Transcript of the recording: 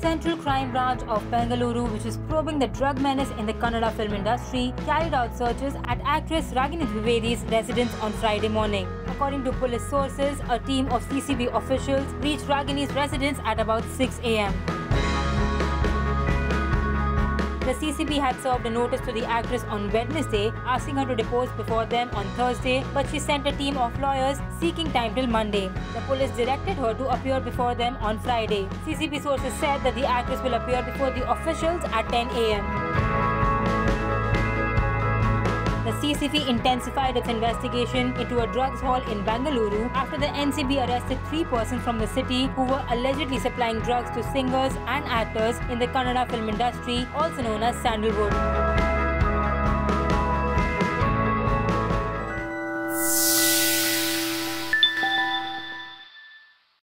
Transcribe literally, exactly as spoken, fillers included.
Central Crime Branch of Bengaluru, which is probing the drug menace in the Kannada film industry, carried out searches at actress Ragini Dwivedi's residence on Friday morning. According to police sources, a team of C C B officials reached Ragini's residence at about six A M The C C B had served a notice to the actress on Wednesday, asking her to depose before them on Thursday, but she sent a team of lawyers seeking time till Monday. The police directed her to appear before them on Friday. C C B sources said that the actress will appear before the officials at ten A M The C C B intensified its investigation into a drugs haul in Bengaluru after the N C B arrested three persons from the city who were allegedly supplying drugs to singers and actors in the Kannada film industry, also known as Sandalwood.